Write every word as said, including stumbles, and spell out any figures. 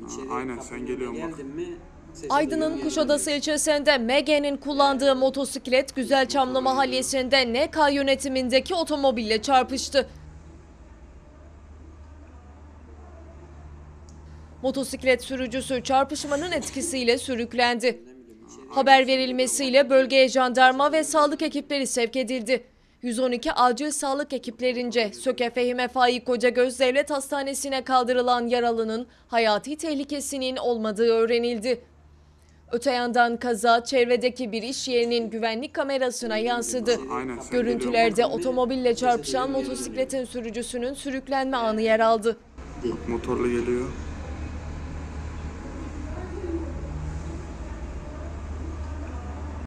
içeri aynen, kapının sen geliyorsun bak. geldin mi? sesi Aydın'ın duyuyorum, Kuşadası yanındayım. ilçesinde M G'nin kullandığı motosiklet Güzelçamlı mahallesinde N K yönetimindeki otomobille çarpıştı. Motosiklet sürücüsü çarpışmanın etkisiyle sürüklendi. Haber verilmesiyle bölgeye jandarma ve sağlık ekipleri sevk edildi. yüz on iki acil sağlık ekiplerince Söke Fehime Faik Kocagöz Devlet Hastanesi'ne kaldırılan yaralının hayati tehlikesinin olmadığı öğrenildi. Öte yandan kaza çevredeki bir iş yerinin güvenlik kamerasına yansıdı. Aynen, sen Görüntülerde geliyorsun otomobille çarpışan motosikletin sürücüsünün sürüklenme anı yer aldı. bak. Motorla geliyor.